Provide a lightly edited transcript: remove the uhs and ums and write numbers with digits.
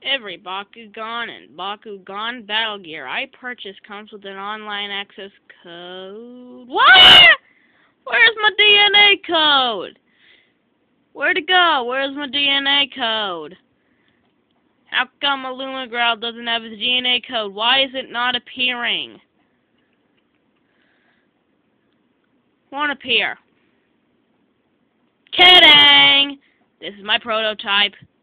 Every Bakugan and Bakugan battle gear I purchase comes with an online access code. What? Where's my DNA code? Where'd it go? Where's my DNA code? How come a Lumagrowl doesn't have his DNA code? Why is it not appearing? Won't appear. Kidding! This is my prototype.